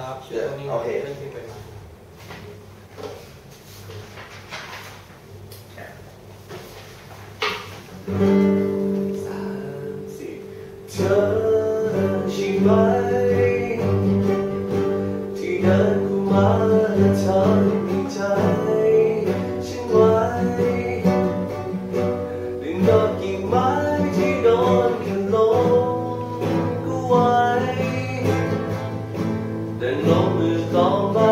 ครับเดี๋ยวโอเคเรื่องที่ไปมาเธอใช่ไหมที่เดินเข้ามาและทำให้ใจฉันไว้ดึงดอกกิ่งไม้ที่โดนแค่ลมก็ไว้แต่ลมมือต่อมา